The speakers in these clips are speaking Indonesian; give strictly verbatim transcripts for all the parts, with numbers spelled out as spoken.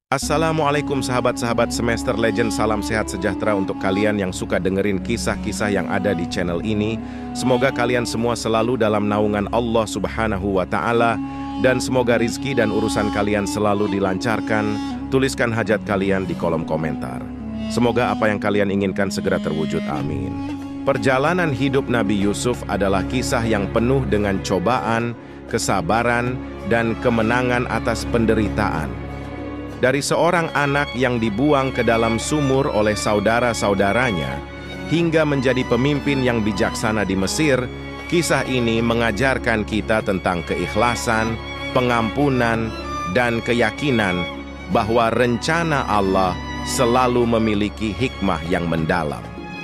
Assalamualaikum sahabat-sahabat Semester Legend, salam sehat sejahtera untuk kalian yang suka dengerin kisah-kisah yang ada di channel ini. Semoga kalian semua selalu dalam naungan Allah Subhanahu wa Ta'ala, dan semoga rizki dan urusan kalian selalu dilancarkan. Tuliskan hajat kalian di kolom komentar. Semoga apa yang kalian inginkan segera terwujud, amin. Perjalanan hidup Nabi Yusuf adalah kisah yang penuh dengan cobaan, kesabaran, dan kemenangan atas penderitaan. Dari seorang anak yang dibuang ke dalam sumur oleh saudara-saudaranya, hingga menjadi pemimpin yang bijaksana di Mesir, kisah ini mengajarkan kita tentang keikhlasan, pengampunan, dan keyakinan bahwa rencana Allah selalu memiliki hikmah yang mendalam.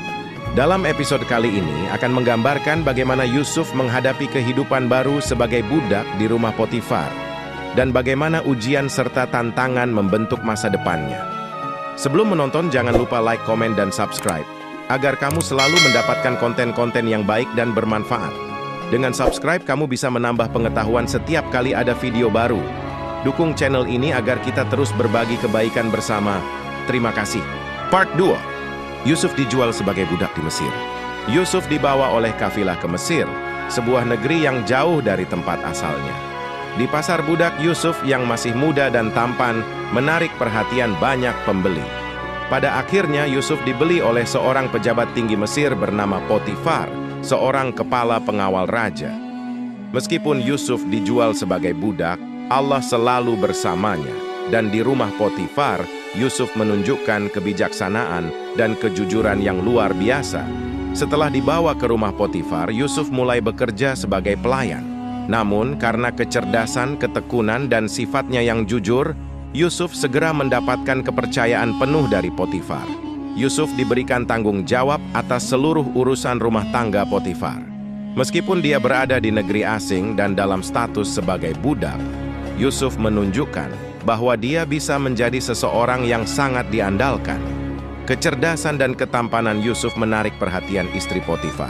Dalam episode kali ini akan menggambarkan bagaimana Yusuf menghadapi kehidupan baru sebagai budak di rumah Potifar, dan bagaimana ujian serta tantangan membentuk masa depannya. Sebelum menonton, jangan lupa like, komen, dan subscribe, agar kamu selalu mendapatkan konten-konten yang baik dan bermanfaat. Dengan subscribe, kamu bisa menambah pengetahuan setiap kali ada video baru. Dukung channel ini agar kita terus berbagi kebaikan bersama. Terima kasih. Part dua. Yusuf dijual sebagai budak di Mesir. Yusuf dibawa oleh kafilah ke Mesir, sebuah negeri yang jauh dari tempat asalnya. Di pasar budak, Yusuf yang masih muda dan tampan menarik perhatian banyak pembeli. Pada akhirnya Yusuf dibeli oleh seorang pejabat tinggi Mesir bernama Potifar, seorang kepala pengawal raja. Meskipun Yusuf dijual sebagai budak, Allah selalu bersamanya, dan di rumah Potifar, Yusuf menunjukkan kebijaksanaan dan kejujuran yang luar biasa. Setelah dibawa ke rumah Potifar, Yusuf mulai bekerja sebagai pelayan. Namun, karena kecerdasan, ketekunan, dan sifatnya yang jujur, Yusuf segera mendapatkan kepercayaan penuh dari Potifar. Yusuf diberikan tanggung jawab atas seluruh urusan rumah tangga Potifar. Meskipun dia berada di negeri asing dan dalam status sebagai budak, Yusuf menunjukkan bahwa dia bisa menjadi seseorang yang sangat diandalkan. Kecerdasan dan ketampanan Yusuf menarik perhatian istri Potifar.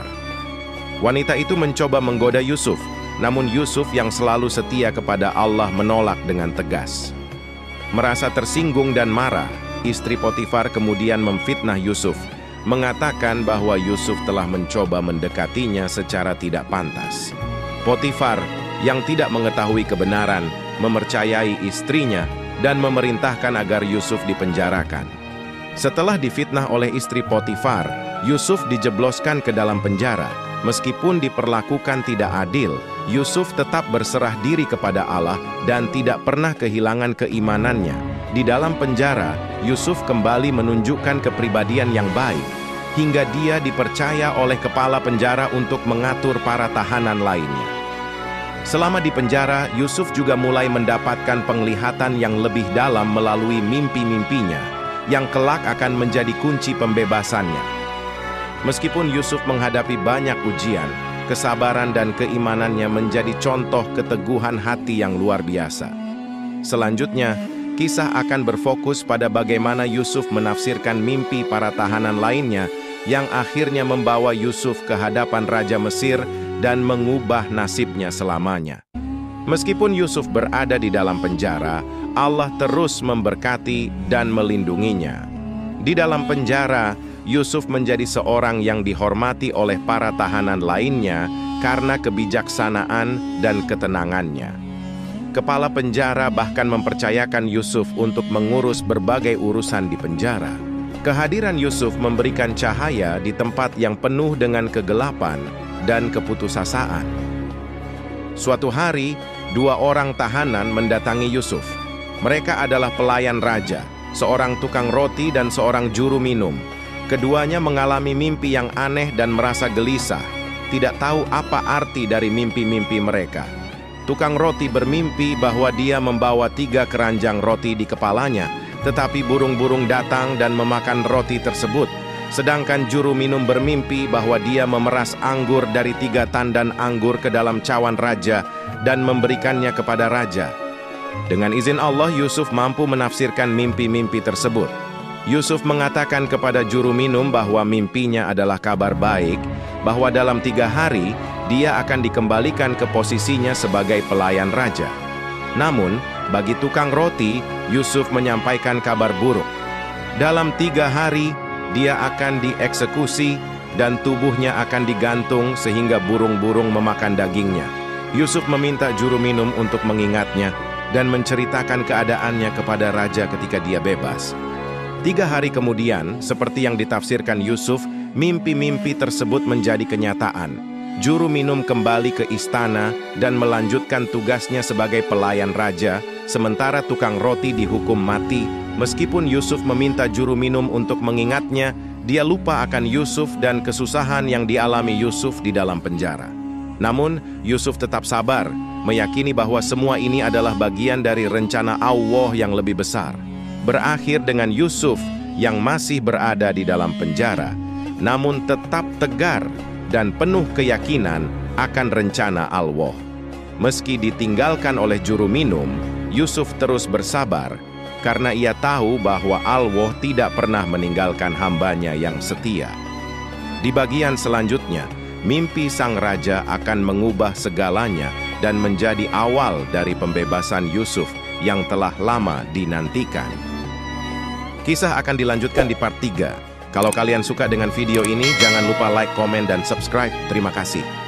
Wanita itu mencoba menggoda Yusuf, namun Yusuf yang selalu setia kepada Allah menolak dengan tegas. Merasa tersinggung dan marah, istri Potifar kemudian memfitnah Yusuf, mengatakan bahwa Yusuf telah mencoba mendekatinya secara tidak pantas. Potifar yang tidak mengetahui kebenaran, mempercayai istrinya dan memerintahkan agar Yusuf dipenjarakan. Setelah difitnah oleh istri Potifar, Yusuf dijebloskan ke dalam penjara. Meskipun diperlakukan tidak adil, Yusuf tetap berserah diri kepada Allah dan tidak pernah kehilangan keimanannya. Di dalam penjara, Yusuf kembali menunjukkan kepribadian yang baik, hingga dia dipercaya oleh kepala penjara untuk mengatur para tahanan lainnya. Selama di penjara, Yusuf juga mulai mendapatkan penglihatan yang lebih dalam melalui mimpi-mimpinya, yang kelak akan menjadi kunci pembebasannya. Meskipun Yusuf menghadapi banyak ujian, kesabaran dan keimanannya menjadi contoh keteguhan hati yang luar biasa. Selanjutnya, kisah akan berfokus pada bagaimana Yusuf menafsirkan mimpi para tahanan lainnya yang akhirnya membawa Yusuf ke hadapan Raja Mesir dan mengubah nasibnya selamanya. Meskipun Yusuf berada di dalam penjara, Allah terus memberkati dan melindunginya. Di dalam penjara, Yusuf menjadi seorang yang dihormati oleh para tahanan lainnya karena kebijaksanaan dan ketenangannya. Kepala penjara bahkan mempercayakan Yusuf untuk mengurus berbagai urusan di penjara. Kehadiran Yusuf memberikan cahaya di tempat yang penuh dengan kegelapan dan keputusasaan. Suatu hari, dua orang tahanan mendatangi Yusuf. Mereka adalah pelayan raja, seorang tukang roti dan seorang juru minum. Keduanya mengalami mimpi yang aneh dan merasa gelisah, tidak tahu apa arti dari mimpi-mimpi mereka. Tukang roti bermimpi bahwa dia membawa tiga keranjang roti di kepalanya, tetapi burung-burung datang dan memakan roti tersebut. Sedangkan juru minum bermimpi bahwa dia memeras anggur dari tiga tandan anggur ke dalam cawan raja dan memberikannya kepada raja. Dengan izin Allah, Yusuf mampu menafsirkan mimpi-mimpi tersebut. Yusuf mengatakan kepada juru minum bahwa mimpinya adalah kabar baik, bahwa dalam tiga hari dia akan dikembalikan ke posisinya sebagai pelayan raja. Namun, Bagi tukang roti, Yusuf menyampaikan kabar buruk. Dalam tiga hari, dia akan dieksekusi dan tubuhnya akan digantung sehingga burung-burung memakan dagingnya. Yusuf meminta juru minum untuk mengingatnya dan menceritakan keadaannya kepada raja ketika dia bebas. Tiga hari kemudian, seperti yang ditafsirkan Yusuf, mimpi-mimpi tersebut menjadi kenyataan. Juru minum kembali ke istana dan melanjutkan tugasnya sebagai pelayan raja, sementara tukang roti dihukum mati. Meskipun Yusuf meminta juru minum untuk mengingatnya, dia lupa akan Yusuf dan kesusahan yang dialami Yusuf di dalam penjara. Namun, Yusuf tetap sabar, meyakini bahwa semua ini adalah bagian dari rencana Allah yang lebih besar. Berakhir dengan Yusuf yang masih berada di dalam penjara, namun tetap tegar dan penuh keyakinan akan rencana Allah. Meski ditinggalkan oleh juru minum, Yusuf terus bersabar karena ia tahu bahwa Allah tidak pernah meninggalkan hambanya yang setia. Di bagian selanjutnya, mimpi sang raja akan mengubah segalanya dan menjadi awal dari pembebasan Yusuf yang telah lama dinantikan. Kisah akan dilanjutkan di part tiga. Kalau kalian suka dengan video ini, jangan lupa like, komen, dan subscribe. Terima kasih.